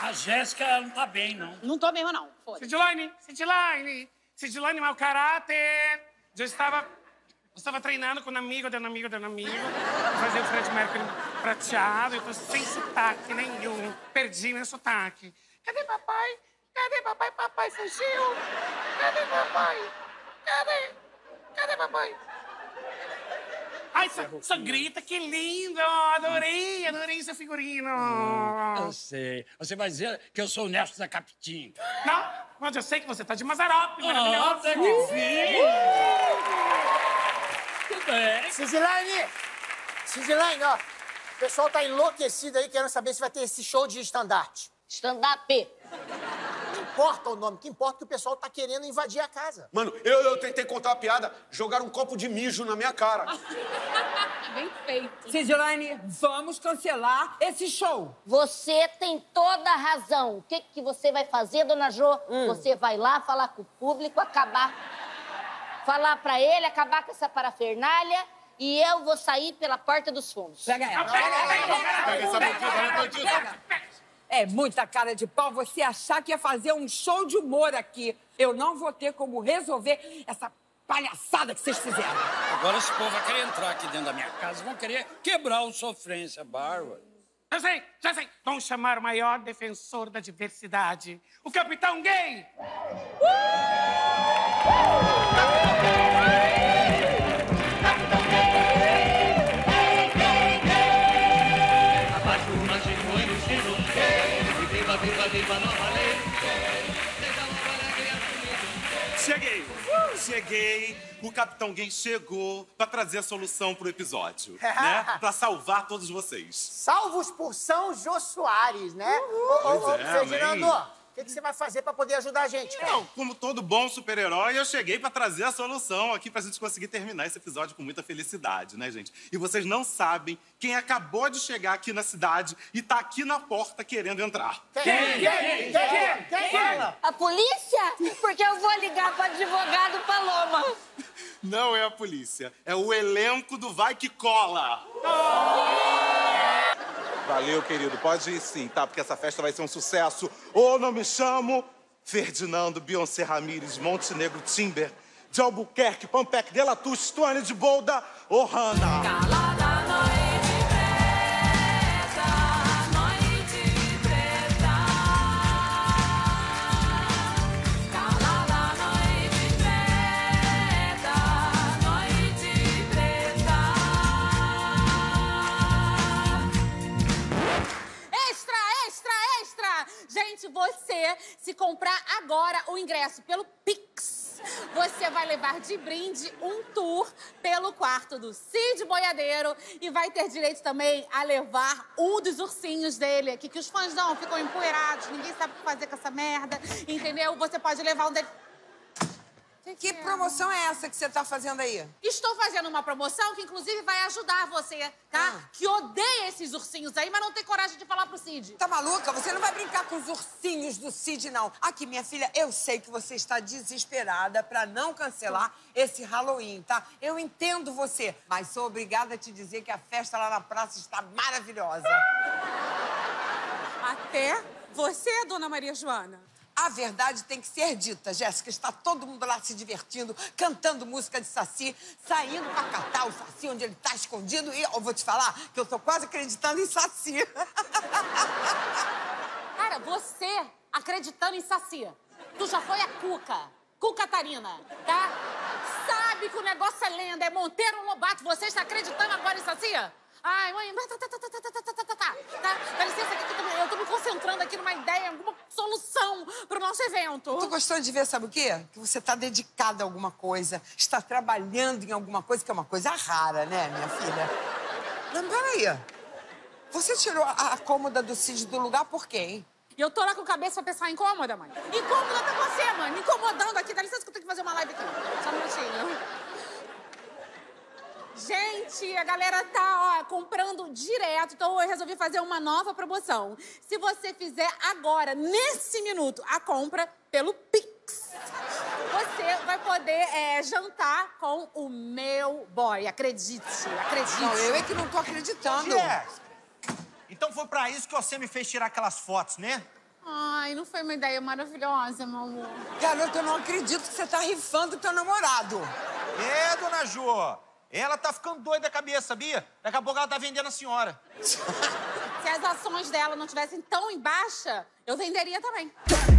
A Jéssica não tá bem, não. Não tô mesmo, não. Foda-se. Sidilane, mau caráter. Eu estava treinando com um amigo, de um amigo. Fazer o Fred Mercury prateado. Eu tô sem sotaque nenhum. Perdi meu sotaque. Cadê papai? Cadê papai? Papai fugiu. Cadê papai? Cadê papai? Ai, só grita, que lindo! Adorei seu figurino. Eu sei. Você vai dizer que eu sou o neto da Capitinga. Não, mas eu sei que você tá de Mazzaropi, maravilhoso. Sim. Tudo bem. Sidilane, ó. O pessoal tá enlouquecido aí, querendo saber se vai ter esse show de estandarte. Stand-up. Não importa o nome, o que importa é que o pessoal tá querendo invadir a casa. Mano, eu tentei contar uma piada, jogaram um copo de mijo na minha cara. Bem feito. Sidilane, vamos cancelar esse show. Você tem toda a razão. O que você vai fazer, dona Jô? Você vai lá falar com o público, falar pra ele, acabar com essa parafernália e eu vou sair pela porta dos fundos. Pega ela. Pega. É muita cara de pau você achar que ia fazer um show de humor aqui. Eu não vou ter como resolver essa palhaçada que vocês fizeram. Agora esse povo vai querer entrar aqui dentro da minha casa, vão querer quebrar o Sofrência Bárbara. Já sei. Vamos chamar o maior defensor da diversidade, o Capitão Gay. Cheguei. O Capitão Gay chegou pra trazer a solução pro episódio, né? Pra salvar todos vocês. Salvos por São Jô Soares, né? Ferdinando, o que você vai fazer pra poder ajudar a gente? Não, como todo bom super-herói, eu cheguei pra trazer a solução aqui pra gente conseguir terminar esse episódio com muita felicidade, né, gente? E vocês não sabem quem acabou de chegar aqui na cidade e tá aqui na porta querendo entrar. Quem? A polícia? Porque eu vou ligar pro advogado Paloma. Não é a polícia, é o elenco do Vai Que Cola. Valeu, querido. Pode ir sim, tá? Porque essa festa vai ser um sucesso. Ou não me chamo Ferdinando Beyoncé Ramírez, Montenegro Timber, de Albuquerque, Pampec, De La Touche, Tuane de Bolda, Ohana. Calada noite preta, noite preta. Calada noite preta, noite preta. Extra! Gente, você, se comprar agora o ingresso pelo Pix, você vai levar de brinde um tour pelo quarto do Cid Boiadeiro e vai ter direito também a levar um dos ursinhos dele aqui, que os fãs não ficam empoeirados, ninguém sabe o que fazer com essa merda, entendeu? Você pode levar um dele... Que promoção é essa que você tá fazendo aí? Estou fazendo uma promoção que, inclusive, vai ajudar você, tá? Que odeia esses ursinhos aí, mas não tem coragem de falar pro Cid. Tá maluca? Você não vai brincar com os ursinhos do Cid, não. Aqui, minha filha, eu sei que você está desesperada pra não cancelar esse Halloween, tá? Eu entendo você, mas sou obrigada a te dizer que a festa lá na praça está maravilhosa. Até você, dona Maria Joana. A verdade tem que ser dita, Jéssica. Está todo mundo lá se divertindo, cantando música de Saci, saindo pra catar o Saci onde ele tá escondido. E eu vou te falar que eu tô quase acreditando em Saci. Cara, você acreditando em Saci. Tu já foi a Cuca Catarina, tá? Sabe que o negócio é lenda, é Monteiro Lobato. Você está acreditando agora em Saci? Ai, mãe, tá? Dá licença aqui que eu tô me concentrando aqui numa ideia, alguma solução pro nosso evento. Eu tô gostando de ver, sabe o quê? Que você tá dedicada a alguma coisa, está trabalhando em alguma coisa, que é uma coisa rara, né, minha filha? Não, peraí. Você tirou a cômoda do Cid do lugar por quê, hein? E eu tô lá com a cabeça pra pensar incômoda, mãe. Incômoda tá você, mãe, me incomodando aqui. Dá licença que eu tenho que fazer uma live aqui. Só um minutinho. Gente, a galera tá, ó, comprando direto, então eu resolvi fazer uma nova promoção. Se você fizer agora, nesse minuto, a compra pelo Pix, você vai poder jantar com o meu boy. Acredite. Não, eu é que não tô acreditando. Jéssica, então foi pra isso que você me fez tirar aquelas fotos, né? Ai, não foi uma ideia maravilhosa, meu amor. Garota, eu não acredito que você tá rifando teu namorado. É, dona Jo. Ela tá ficando doida da cabeça, sabia? Daqui a pouco ela tá vendendo a senhora. Se as ações dela não estivessem tão em baixa, eu venderia também.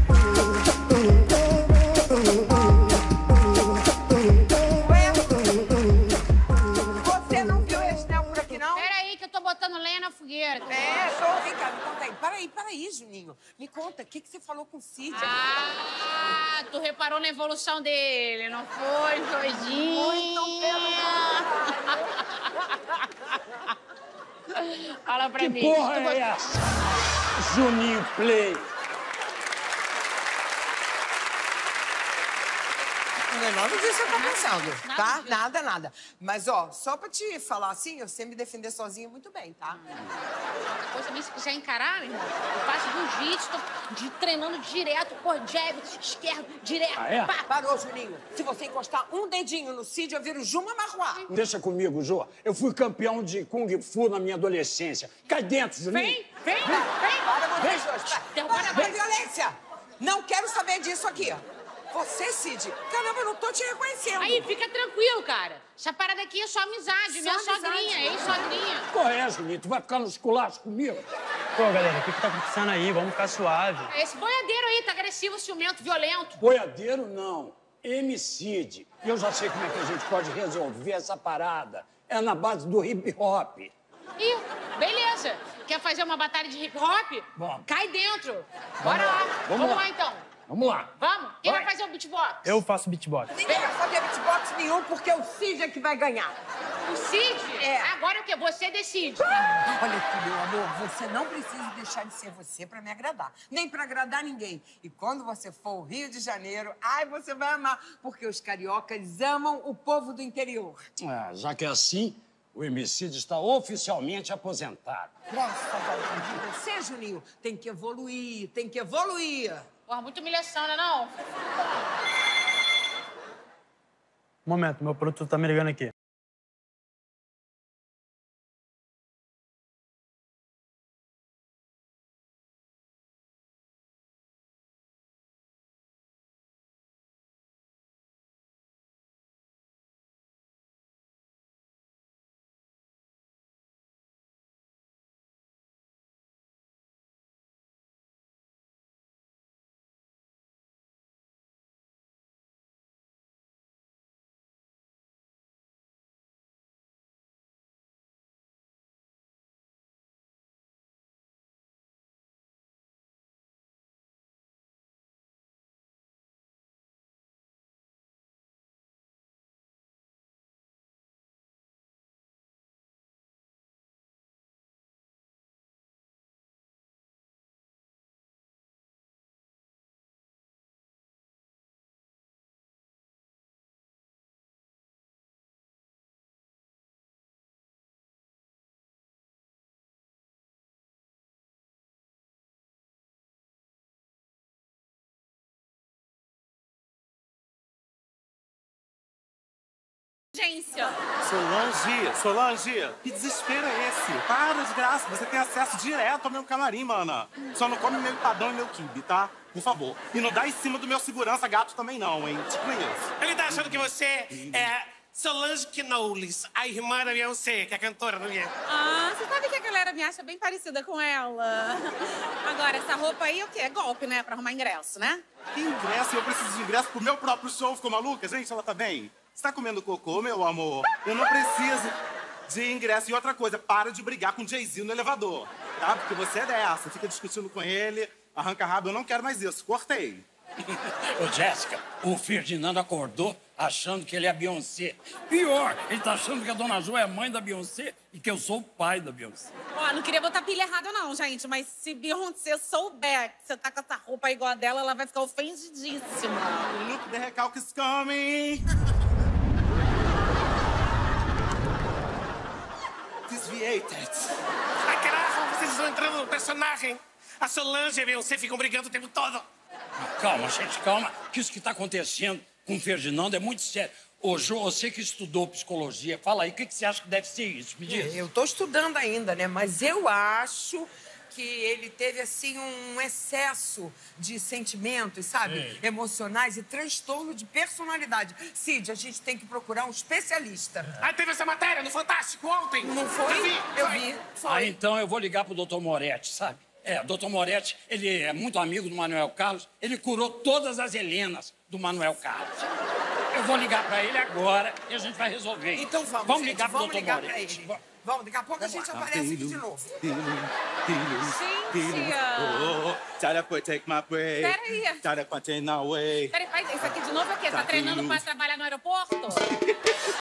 Você não viu esse Nel por aqui, não? Peraí, que eu tô botando lenha na fogueira. Vem cá, me conta aí. Peraí, Juninho. Me conta, o que você falou com o Cid? Ah, tu reparou na evolução dele, não foi, Jorginho? Muito pelo Fala pra mim. Porra é essa? Juninho Play. Não é nada disso que você tá pensando, tá? Nada. Mas, ó, só pra te falar assim, eu sei me defender sozinha muito bem, tá? Depois também, se quiser encarar, irmão, eu faço jiu-jitsu, tô treinando direto, pô, jab, esquerdo, direto. Ah, é? Pá. Parou, Juninho. Se você encostar um dedinho no Cid, eu viro Juma Marruá. Deixa comigo, Jô. Eu fui campeão de Kung Fu na minha adolescência. Cai dentro, Juninho. Vem. Para vocês dois. Derruba Para na com a frente. violência. Não quero saber disso aqui. Você, Cid, caramba, eu não tô te reconhecendo. Aí, fica tranquilo, cara. Essa parada aqui é só amizade, minha amizade. sogrinha, ex-sogrinha. Qual é, Juninho? Tu vai ficar nos culachos comigo? Pô, galera, o que tá acontecendo aí? Vamos ficar suave. Esse boiadeiro aí tá agressivo, ciumento, violento. Boiadeiro, não. Homicídio. E eu já sei como é que a gente pode resolver essa parada. É na base do hip-hop. Ih, beleza. Quer fazer uma batalha de hip-hop? Vamos. Cai dentro. Bora lá. Vamos lá. lá, então. Vamos lá. Vamos? Quem vai fazer o beatbox? Eu faço beatbox. Ninguém vai fazer beatbox nenhum, porque o Cid é que vai ganhar. O Cid? É. Agora o quê? Você decide. Olha aqui, meu amor, você não precisa deixar de ser você pra me agradar. Nem pra agradar ninguém. E quando você for ao Rio de Janeiro, ai, você vai amar. Porque os cariocas amam o povo do interior. Já que é assim, o homicídio está oficialmente aposentado. Graças a Deus. Você, Juninho, tem que evoluir, tem que evoluir. Porra, muita humilhação, né não? Um momento, meu produtor tá me ligando aqui. Agência. Solange, que desespero é esse? Para de graça, você tem acesso direto ao meu camarim, mana. Só não come meu empadão e meu quibe, tá? Por favor. E não dá em cima do meu segurança gato também não, hein? Te conheço. Ele tá achando que você é Solange Knowles, a irmã da Beyoncé, que é cantora, não é? Ah, você sabe que a galera me acha bem parecida com ela. Agora, essa roupa aí, o quê? É golpe, né? Pra arrumar ingresso, né? Que ingresso? Eu preciso de ingresso pro meu próprio show. Ficou maluca? Gente, ela tá bem? Você tá comendo cocô, meu amor? Eu não preciso de ingresso. E outra coisa, para de brigar com o Jay-Z no elevador, tá? Porque você é dessa, fica discutindo com ele, arranca rabo. Eu não quero mais isso. Cortei. Ô, Jéssica, o Ferdinando acordou achando que ele é a Beyoncé. Pior, ele tá achando que a Dona Jo é a mãe da Beyoncé e que eu sou o pai da Beyoncé. Ó, não queria botar pilha errada não, gente, mas se Beyoncé souber que você tá com essa roupa igual a dela, ela vai ficar ofendidíssima. Look, the recalque is coming. Desviated. Ai, caraca, vocês estão entrando no personagem. A Solange e a Beyoncé ficam brigando o tempo todo. Calma, gente, calma. Que isso que tá acontecendo com o Ferdinando é muito sério. Ô, Jô, você que estudou psicologia, fala aí, o que você acha que deve ser isso? Me diz. Eu tô estudando ainda, né? Mas eu acho que ele teve, assim, um excesso de sentimentos, sabe? Emocionais e transtorno de personalidade. Cid, a gente tem que procurar um especialista. Aí teve essa matéria no Fantástico ontem. Não foi? Eu vi. Ah, então eu vou ligar pro Dr. Moretti, sabe? O Dr. Moretti, ele é muito amigo do Manuel Carlos. Ele curou todas as Helenas do Manuel Carlos. Eu vou ligar pra ele agora e a gente vai resolver. Então vamos, Vamos gente, ligar pro vamos Dr. ligar pra Moretti. ele. Vamos, daqui a pouco a gente aparece aqui de novo. Try to take my break. Peraí. Try to continue away. Peraí, isso aqui de novo é o quê? Tá treinando pra trabalhar no aeroporto?